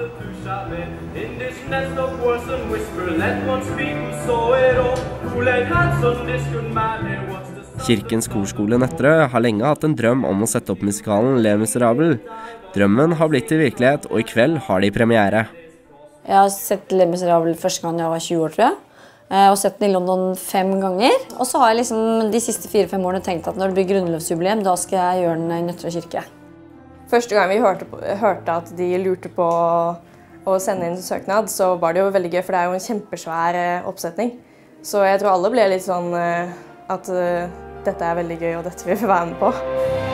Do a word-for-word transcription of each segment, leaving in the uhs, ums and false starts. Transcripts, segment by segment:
Kirkens korskole Nøtterøy har lenge hatt en drøm om å sette opp musikalen Les Miserables. Drømmen har blitt til virkelighet, og i kveld har de premiere. Jeg har sett Les Miserables første gang jeg var tjue år, tror jeg. Og sett den i London fem ganger. Og så har jeg liksom de siste fire-fem årene tenkt at når det blir grunnlovsjubileum, da skal jeg gjøre den i Nøtterøy kirke. Første gang vi hørte, på, hørte at de lurte på å sende inn søknad, så var det jo veldig gøy, for det er jo en kjempesvær oppsetning. Så jeg tror alle ble litt sånn at dette er veldig gøy, og dette vil vi være med på.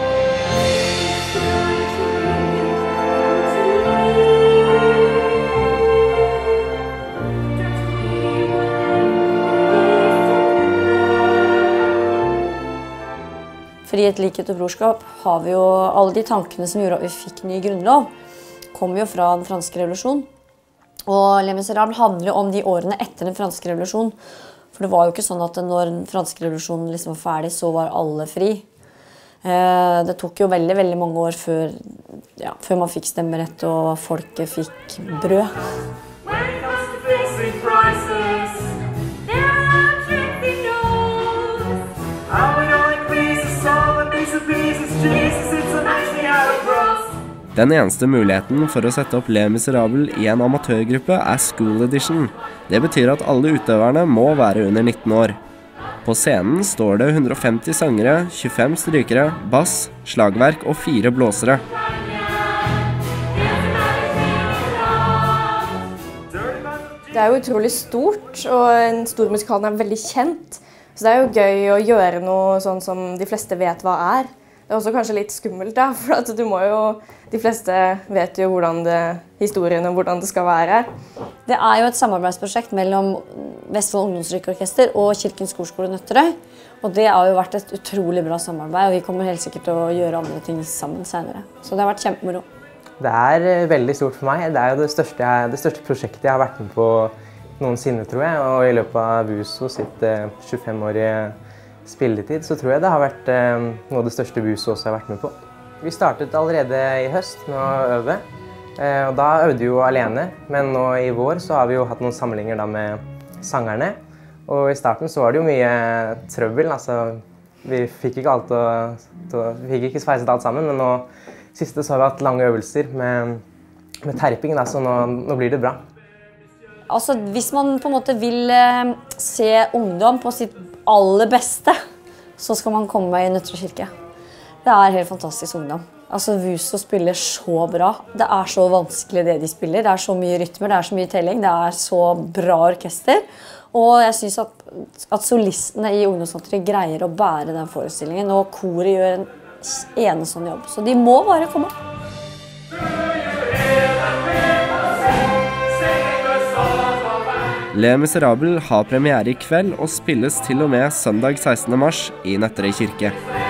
Frihet, likhet og brorskap har vi jo, alle de tankene som gjorde at vi fikk ny grunnlov, kom jo fra den franske revolusjonen. Og Les Miserables handler jo om de årene etter den franske revolusjonen. For det var jo ikke sånn at når den franske revolusjonen liksom var ferdig, så var alle fri. Det tok jo veldig, veldig mange år før, ja, før man fikk stemmerett og folket fikk brød. Den eneste muligheten for å sette opp Les Miserables i en amatørgruppe er School Edition. Det betyr at alle utøverne må være under nitten år. På scenen står det hundre og femti sangere, tjuefem strykere, bass, slagverk og fire blåsere. Det er jo utrolig stort, og en stor musikal er veldig kjent. Så det er jo gøy å gjøre noe sånn som de fleste vet hva er. Det er også kanskje litt skummelt, da, for at du må jo, de fleste vet jo hvordan det, historien og hvordan det skal være. Det er jo et samarbeidsprosjekt mellom Vestfold Ungdomsstrykeorkester og Kirkens korskole Nøtterøy. Og det har jo vært et utrolig bra samarbeid, og vi kommer helt sikkert til å gjøre andre ting sammen senere. Så det har vært kjempemoro. Det er veldig stort for meg. Det er jo det største, det største prosjektet jeg har vært med på noensinne, tror jeg. Og i løpet av Buso sitt tjuefem-årige spilletid, så tror jeg det har vært eh, noe av det største Buso også har vært med på. Vi startet allerede i høst med å øve, eh, og da øvde vi jo alene, men nå i vår så har vi jo hatt noen samlinger da med sangerne. Og i starten så var det jo mye trøbbel, altså vi fikk ikke alt å, å, vi fikk ikke sveiset alt sammen, men nå siste så har vi hatt lange øvelser med, med terping, da, så nå, nå blir det bra. Altså, hvis man på en måte vil eh, se ungdom på sitt aller beste, så skal man komme i Nøtterøy kirke. Det er helt fantastisk ungdom. Altså, Buso spiller så bra. Det er så vanskelig det de spiller. Det er så mye rytmer, det er så mye telling, det er så bra orkester. Og jeg synes at, at solistene i ungdomskontoret greier å bære den forestillingen, og koret gjør en enestående jobb. Så de må bare komme. Les Miserables har premiere i kveld og spilles til og med søndag sekstende mars i Nøtterøy kirke.